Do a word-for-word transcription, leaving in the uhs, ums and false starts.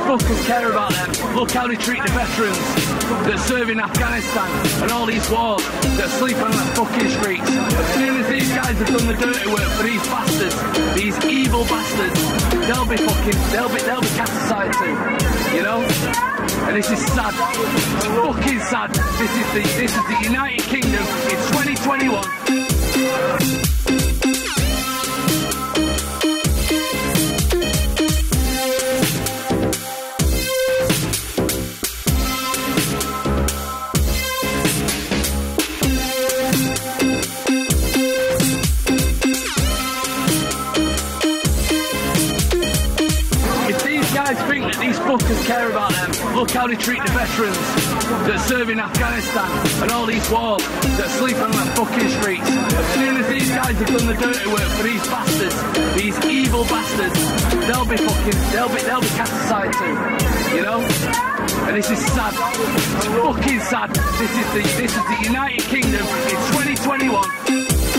fuckers care about them. Look how they treat the veterans that serve in Afghanistan and all these wars that sleep on the fucking streets. As soon as these guys have done the dirty work for these bastards, these evil bastards, they'll be fucking, they'll be, they'll be cast aside too, you know? And this is sad. It's fucking sad. This is the, this is the United Kingdom in twenty twenty-one. I think that these fuckers care about them. Look how they treat the veterans that serve in Afghanistan and all these wars that sleep on the fucking streets. As soon as these guys have done the dirty work for these bastards, these evil bastards, they'll be fucking, they'll be, they'll be cast aside too, you know? And this is sad. It's fucking sad. This is the, this is the United Kingdom in twenty twenty-one.